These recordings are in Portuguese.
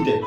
Twitter.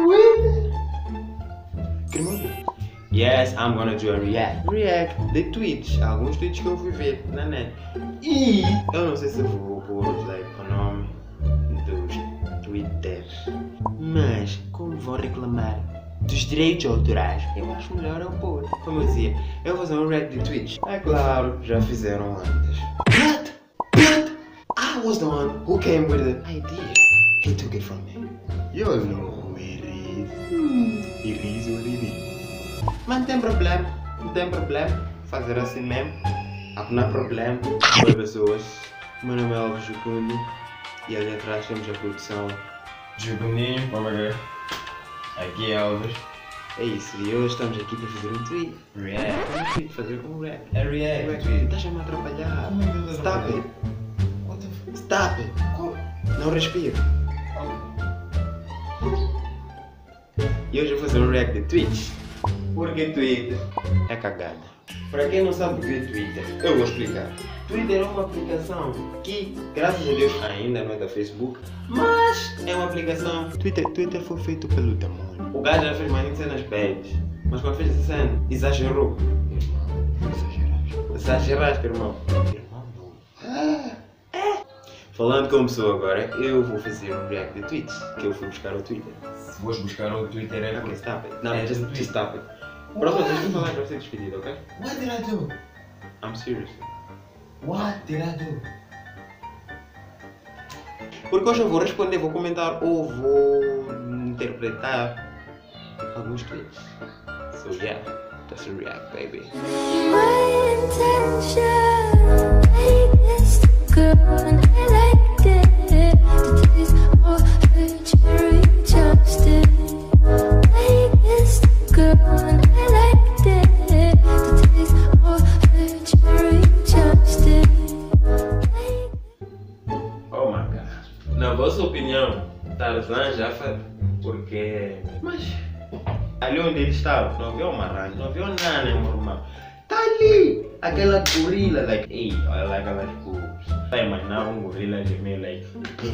Yes, I'm gonna do a react de tweets. Alguns tweets que eu fui ver na net. E eu não sei se vou pôr like, o nome dos Twitters. Mas como vão reclamar dos direitos autorais, eu acho melhor eu pôr. Como eu dizia, eu vou fazer um react de tweets. É claro, já fizeram antes. But I was the one who came with the idea. He took it from me. You know who it is. It is what it is. Mas não tem problema, fazer assim mesmo. Não há problema. Oi pessoas, meu nome é Alves Jucundi e ali atrás temos a produção Jucundinho, vamos ver. Aqui é Alves. É isso, e hoje estamos aqui para fazer um tweet. React, fazer um react. É react. Estás a me atrapalhar. Stop it. Stop it. Não respiro. E hoje eu vou fazer um react de tweets. Porque Twitter é cagada. Para quem não sabe o que é Twitter, eu vou explicar. Twitter é uma aplicação que, graças a Deus, ainda não é da Facebook, mas é uma aplicação. Twitter foi feito pelo demônio. O gajo já fez mais de cenas babies, mas quando fez essa cena, exagerou. Exageraste, irmão. Falando como pessoa agora, eu vou fazer um react de tweets, que eu fui buscar o Twitter. Se fores buscar o Twitter é porque stop it. Não, just stop it. Próxima vez que falar vai ser despedido, ok? What did I do? I'm serious. What did I do? Porque hoje eu vou responder, vou comentar ou vou interpretar alguns tweets. So yeah, that's a react, baby. My intention, make this girl and I like it. To taste all her cherry chopstick. Make this girl and I like it. To taste all her cherry chopstick. Oh my god. Na vossa opinião, Tarzan já foi porque... Mas... ali onde ele estava, não havia uma rã, não havia nada normal. Tá ali! Aquela gorila, like, hey, I like aquelas boobs. Tá imaginando um gorila de meio, like...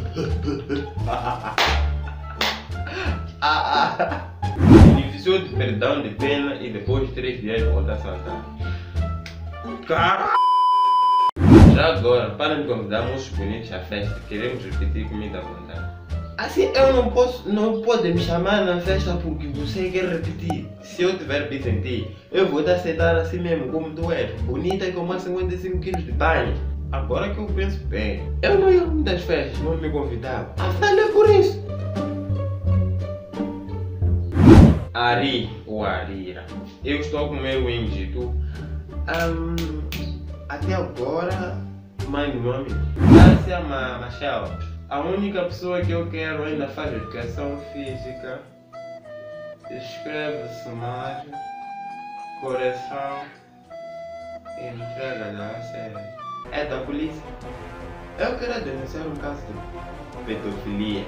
Beneficiou de perdão de pena e depois de 3 dias volta a saltar. Caralho! Já agora, para de convidar moços bonitos à festa, queremos repetir comigo à vontade. Assim eu não podem me chamar na festa porque você quer repetir. Se eu tiver bem em ti, eu vou te aceitar assim mesmo como tu és. Bonita como 55 kg de banho. Agora que eu penso bem, eu não ia a muitas festas, não me convidava. Afinal é por isso. Ari ou Arira, eu estou com o meu wings e tu? Até agora, mãe do meu amigo. Cássia Machel. A única pessoa que eu quero ainda faz educação física, escreve sumário, coração, entrega da série. É da polícia. Eu quero denunciar um caso de pedofilia.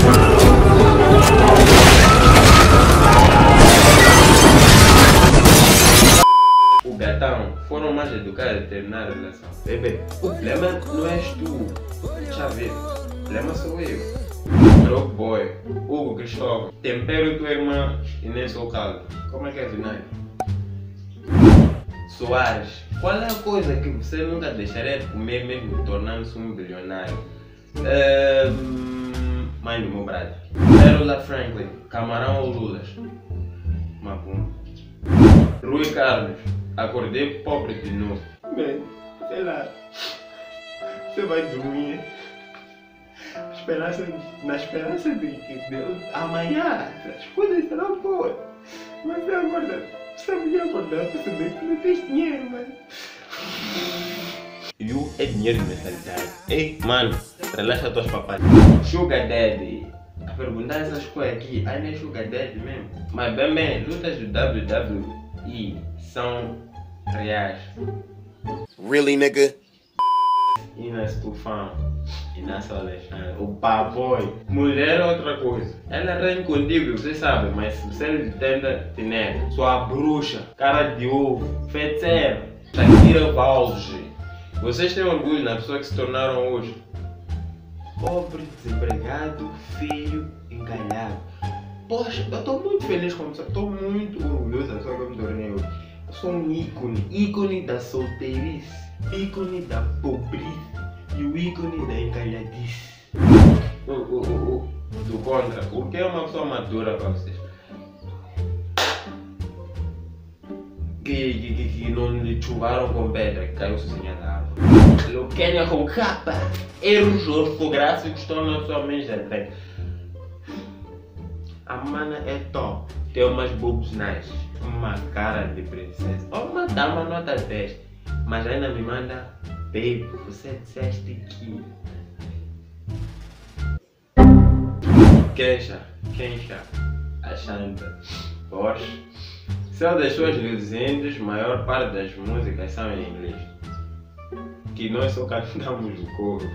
O gatão foram mais educados a terminar a relação. Bebê, o problema não és tu. Deixa ver. O problema sou eu. Rock Boy, Hugo Cristóvão, tempero tua irmã e nem sou caldo. Como é que é Vinay? Soares, qual é a coisa que você nunca deixaria de comer mesmo tornando-se um bilionário? Mãe do meu brother. Pérola Franklin, camarão ou lulas? Mapum. Rui Carlos, acordei pobre de novo. Bem, sei lá. Você vai dormir. Na esperança de que Deus amanhã as coisas serão boas. Mas agora, você me acordar para saber que não tens dinheiro, mano. You é dinheiro de mentalidade. Ei, mano, relaxa tuas papadas. Sugar Daddy. A perguntar essas coisas aqui, ainda é Sugar Daddy mesmo. Mas bem, lutas do WWE são reais. Really, nigga? Inas Tufão, Inas Alexandre, o Baboy. Mulher é outra coisa. Ela vem contigo, você sabe, mas se você lhe tenta, te nega. Sua bruxa, cara de ovo, feiticeira, Shakira Valge. Vocês têm orgulho na pessoa que se tornaram hoje? Pobre, desempregado, feio, encalhado. Poxa, eu estou muito feliz com você, estou muito orgulhoso da sua que eu me tornei hoje. Eu sou um ícone da solteirice, ícone da pobreza e o ícone da encalhadice. Do contra, o que é uma pessoa madura para vocês? Que não lhe chuvaram com pedra, que caiu sozinha da árvore. Lo Kenya com capa, erros ortográficos estão na sua mente. A mana é top, tem umas boobs nice, uma cara de princesa, uma dama nota 10, mas ainda me manda, baby, você disseste que... Queixa, achando, poxa, são das suas luzinhas, maior parte das músicas são em inglês, que nós só cantamos o coro.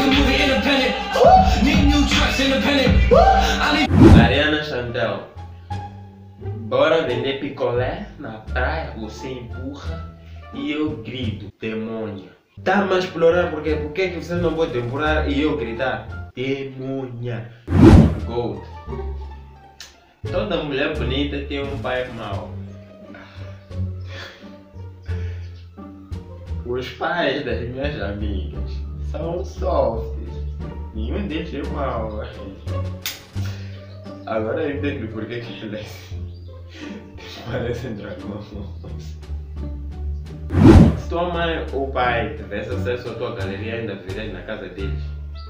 Ariana Chantel, bora vender picolé na praia, você empurra e eu grito, demônia. Tá a explorar porque que você não pode empurrar e eu gritar, demônia. Gold. Toda mulher bonita tem um pai mau. Os pais das minhas amigas são softs. Nenhum deles é mau. Agora eu entendo por que eles parecem dragões. Se tua mãe ou pai tivesse acesso à tua galeria, ainda viverias na casa deles.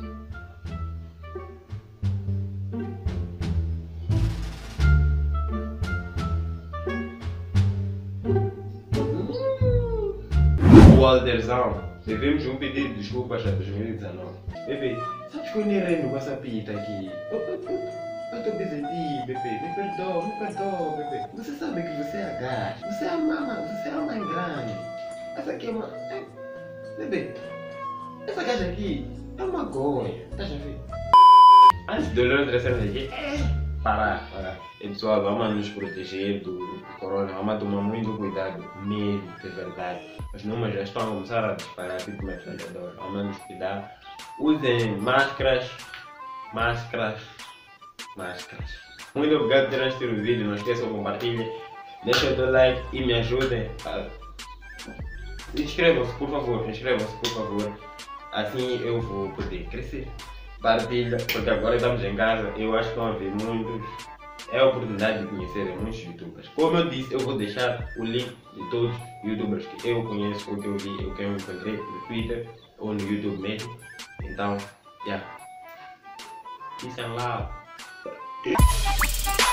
Walterzão, devemos um pedido de desculpas a 2019. Bebê, sabes que eu nem rendo com essa pita aqui? Eu estou pensando em ti, bebê. Me perdoa, bebê. Você sabe que você é a gata. Você é a mãe grande. Essa aqui é uma... Bebê, essa caixa aqui é uma goia. Tá já vendo? Antes de olhar outra cena aqui, parar. E pessoal, vamos nos proteger do corona, vamos tomar muito cuidado, mesmo, de verdade. Os números já estão a começar a disparar tipo metralhador, vamos nos cuidar. Usem máscaras. Muito obrigado por terem assistido o vídeo, não esqueçam de compartilhar, deixem o teu like e me ajudem. Inscrevam-se, por favor, assim eu vou poder crescer. Partilha, porque agora estamos em casa, eu acho que vão haver muitos. É a oportunidade de conhecerem muitos youtubers. Como eu disse, eu vou deixar o link de todos os youtubers que eu conheço, ou que eu vi, ou que eu encontrei no Twitter ou no YouTube mesmo. Então, yeah. Peace and love.